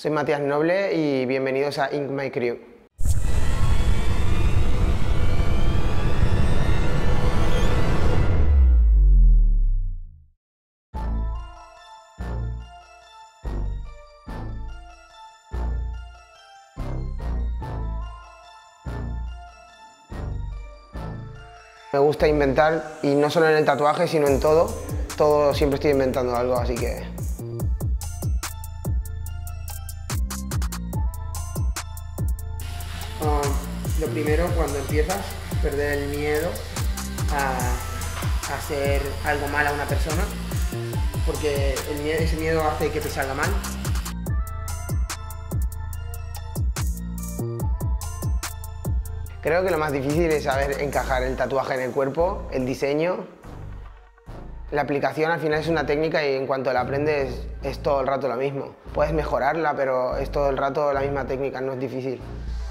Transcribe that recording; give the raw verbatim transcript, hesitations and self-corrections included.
Soy Matías Noble y bienvenidos a Ink My Crew. Me gusta inventar, y no solo en el tatuaje, sino en todo. Todo siempre estoy inventando algo, así que... Um, lo primero, cuando empiezas, perder el miedo a hacer algo mal a una persona, porque el miedo, ese miedo hace que te salga mal. Creo que lo más difícil es saber encajar el tatuaje en el cuerpo, el diseño. La aplicación al final es una técnica y en cuanto la aprendes es todo el rato lo mismo. Puedes mejorarla, pero es todo el rato la misma técnica, no es difícil.